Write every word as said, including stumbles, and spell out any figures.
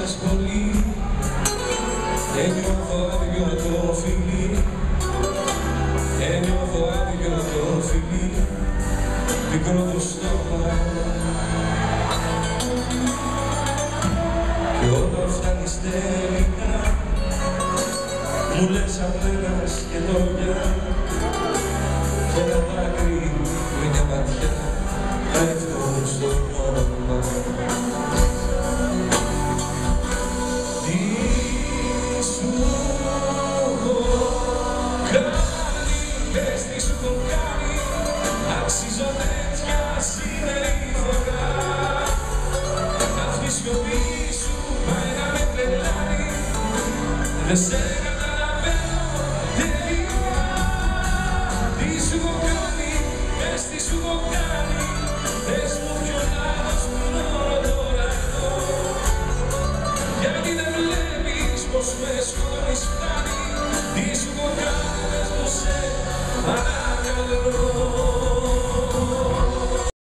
θάλασσες πολύ ένιωθω άδειο το φιλί, ένιωθω άδειο το φιλί, μικρό το στόμα. Κι όταν φτάνεις τελικά μου λες απένας και δόλια και ένα δάκρυ με μια ματιά πέφτουν στο όνομα. Τι σου έχω κάνει, πες τι σου έχω κάνει, αξίζω τέτοια σημερινή φορά. Αυτή η σιωπή σου πάει να με τρελάνει, δεν σε